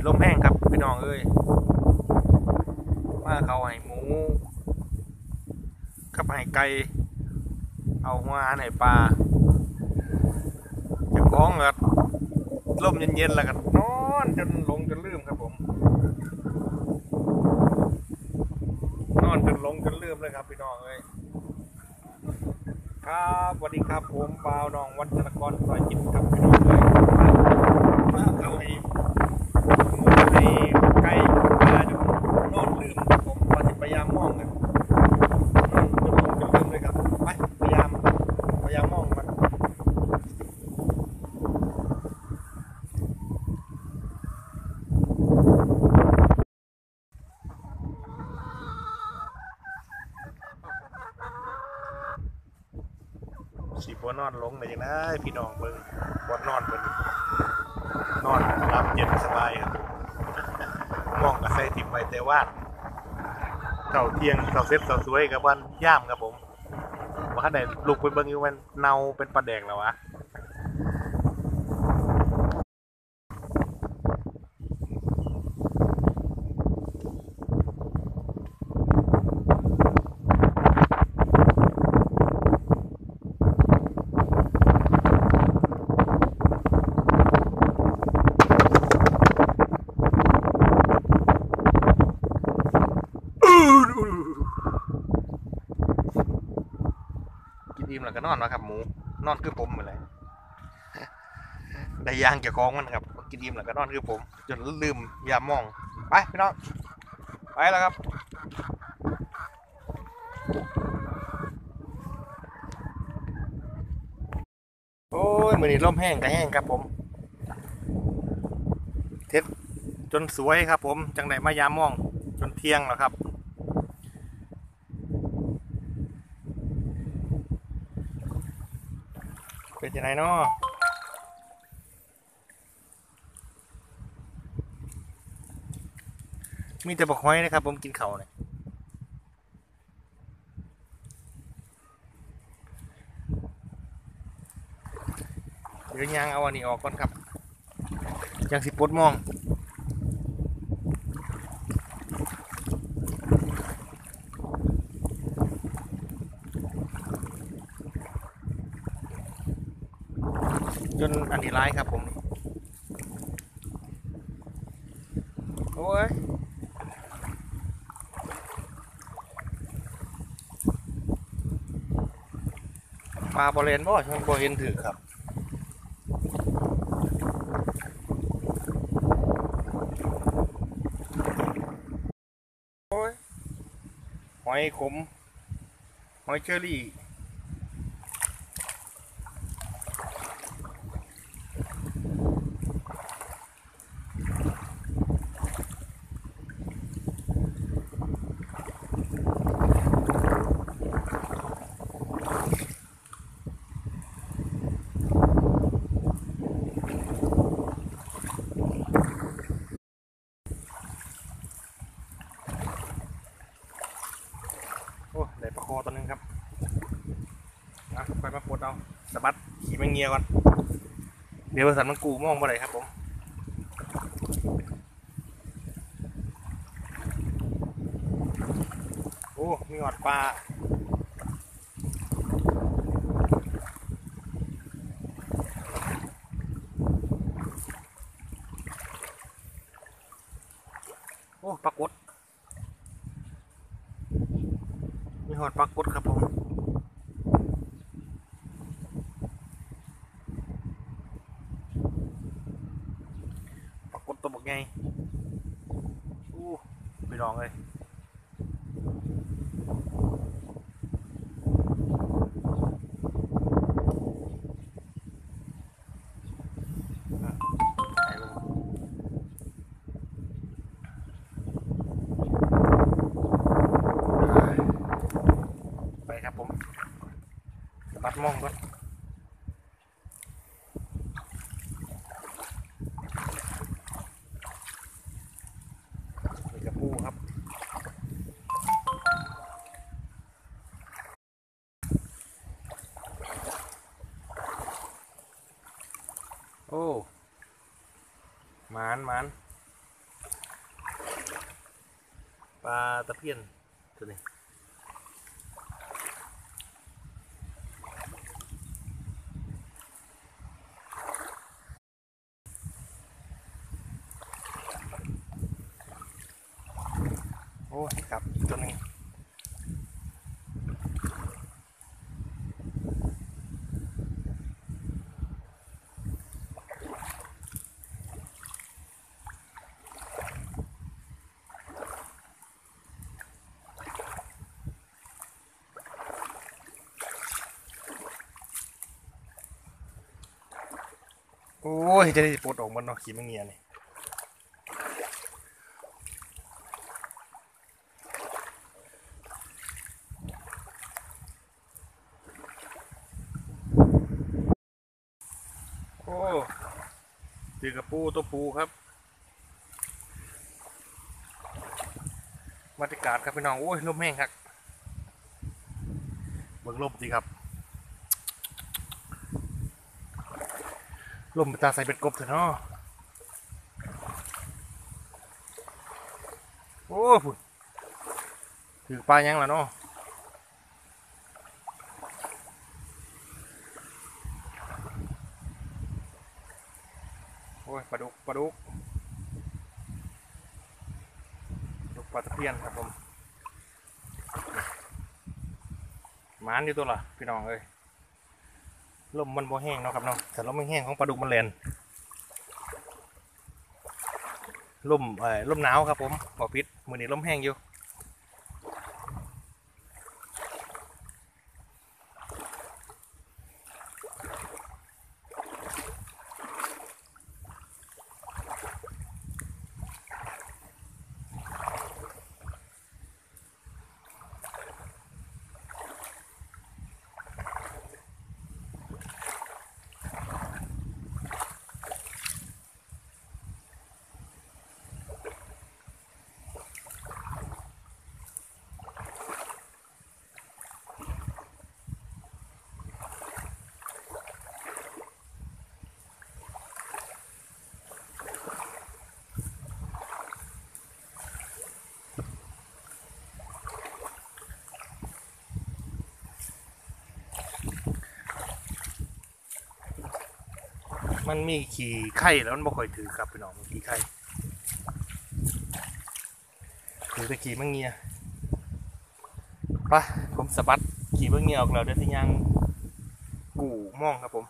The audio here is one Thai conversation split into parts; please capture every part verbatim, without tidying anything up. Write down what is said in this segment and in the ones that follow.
ลมแห้งครับพี่น้องเอ้ยมาเขาให้หมูกับให้ไก่เอาหัวอาหารให้ปลาจะคล้องกับลมเย็นๆแล้วกันนอนจนลงจนลืมครับผมนอนจนลงจนลืมเลยครับพี่น้องเอ้ยครับสวัสดีครับผมบ่าวน้องวัฒนกรซอยจิตครับพี่น้องเอ้ยมาเอาให้หมูให้ไก่ปลาจนนอนลืมครับผมพยายามมองกันนอนจนลงจนลืมเลยครับไปพยายามพยายามมองมันสีบัวนอนลงเลยยังไงพี่น้องเบิ่งบัวนอนเป็นนอนรับเย็นสบายครับมองกระใสติดไปแต่ว่าเก่าเที่ยงเก่าเซ็ตเก่าสวยกับวันย่ามครับผมว่าข้างในลูกไปเบิ่งอยู่มันเนาเป็นปลาแดงแล้ววะกินอิ่มแล้วก็นอนนะครับหมูนอนคือผมเหมือนไรได้ยางเกี่ยวของมันครับกินอิ่มแล้วก็นอนคือผมจนลืมยามมองไปพี่น้องไปแล้วครับโอ้ยมือนี้ร่มแห้งก็แห้งครับผมเท็ดจนสวยครับผมจังไหนมายามมองจนเที่ยงแล้วครับเป็นยังไงเนาะมีแต่บอกห้อยนะครับผมกินเขาเนี่ยเดี๋ยวยางเอาอันนี้ออกก่อนครับยังสิปดมองจนอันนี้ร้ายครับผมโอ้ยปลาบอลเลนบ่ช่างบอเห็นถือครับโอ้ยหอยขมหอยเชอรี่โอ้ได้ปลาคอตัวนึงครับนะไปมาปลดเอาสะบัดขี่แมงเงียก่อนเดี๋ยวสันมันกูมองมาเลยครับผมโอ้มีหอดปลาโอ้ปลากดมีหอดปลากดครับผมปลากดตัวบักไงโอ้ไปลองเลยไปครับผมปัดมองก่อนนี่กระปูครับโอ้หมานหมานลาตะเพียนตัวนี้โอ้ครับตัวนี้โอ้ยจะได้ปลดออกมันเนาะขี้มันเงียนี่โอ้ตีกระปูตัวปูครับบรรยากาศครับพี่น้องโอ้ยลมแห้งครับเบิ่งลมดีครับลมตาใส่เป็นกบเถอะเนาะโอ้พุ่นถือปลายังล่ะเนาะโอ้ยปลาดุกปลาดุกดุกปลาตะเพียนครับผมหมานอยู่ตัวล่ะพี่น้องเอ้ยลมมันบ่แห้งเนาะครับเนาะแต่ลมไม่แห้งของปลาดุกมันแลนลมเอ่อลมหนาวครับผมบ่ปิดมื้อนี้ลมแห้งอยู่มันมีขี่ไข่แล้วมันบ่ค่อยถือครับพี่น้องขี่ไข่ถือแต่ขี่มังเงียปะผมสะบัดขี่มังเงียออกแล้วเดี๋ยวที่ยังกู่มองครับผม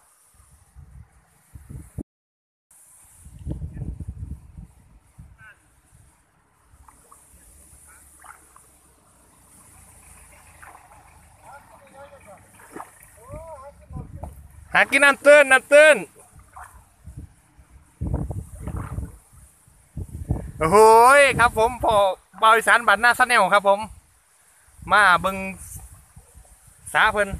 หากินน้ำตื้นน้ำตื้นโอ้โหครับผมพอบาวอีสานบ้านนาซะแนวครับผมมาเบิ่งสาเพิ่น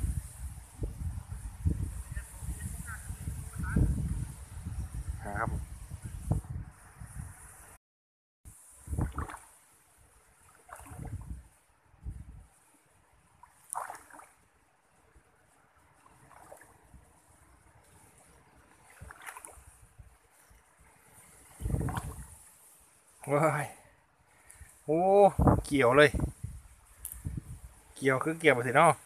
ครับว้ายโอ้เกี่ยวเลยเกี่ยวคือเกี่ยวไปสิเนาะ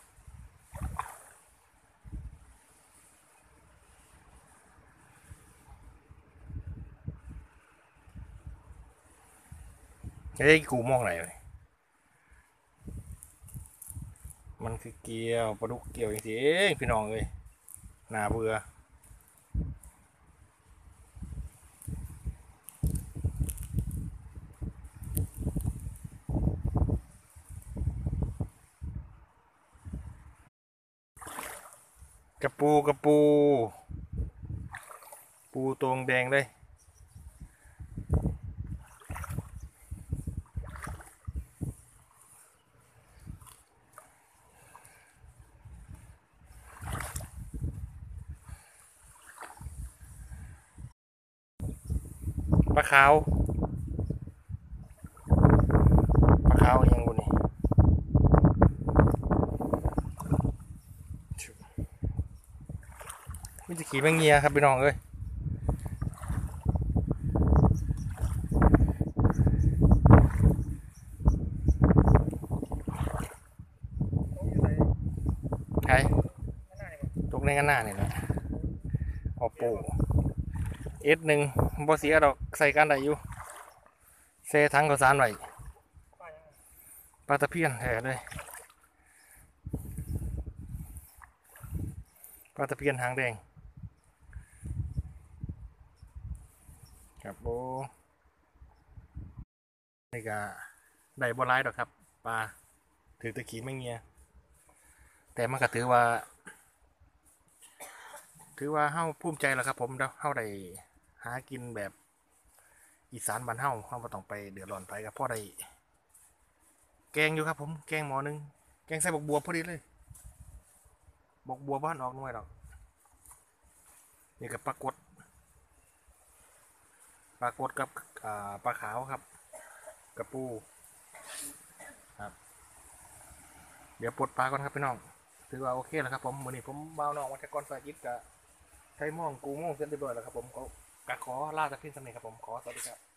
เฮ้ยกูมองไหนเลยมันคือเกี่ยวปลาดุกเกี่ยวจริงๆพี่น้องเลยน่าเบื่อกระปูกระปูปูตรงแดงเลยปลาขาวปลาขาวยังบุนี่มิจะขี่แมงเงียครับพี่น้องเอ้ยงานหน้านี่แหละเอาปูเอสหนึ่งบ่เสียดอกใส่กันได้อยู่เซทั้งข้าวสารไว้ปลาตะเพียนแท้เลยปลาตะเพียนหางแดงครับโบนี่ก็ได้บ่ร้ายดอกครับปลาถือตะขีไม่เงี้ยแต่มันก็ถือว่าถือว่าเฮาภูมิใจแล้วครับผมเฮาได้หากินแบบอีสานบ้านเฮาเฮาบ่ต้องไปเดือดร้อนไปกับพ่อได้แกงอยู่ครับผมแกงหม้อนึงแกงใส่บกบัวพอดีเลยบกบัวบ้านออกหน่วยดอกนี่กับปลากดปลากดกับปลาขาวครับกับปูครับเดี๋ยวปลดปลาก่อนครับพี่น้องถือว่าโอเคแล้วครับผมวันนี้ผมบ่าวน้องวัชกรสายยิบกับใช้ม่องกูม่องเสร็จเรียบร้อยแล้วครับผมก็กะขอลาจากพี่สำเนียงครับผมขอสวัสดีครับ